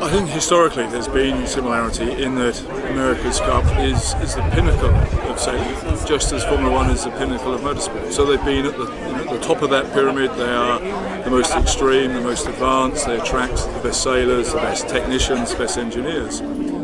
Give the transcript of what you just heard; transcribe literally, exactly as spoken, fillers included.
I think historically there's been similarity in that America's Cup is, is the pinnacle of sailing, just as Formula One is the pinnacle of motorsport. So they've been at the, you know, the top of that pyramid. They are the most extreme, the most advanced. They attract the best sailors, the best technicians, the best engineers.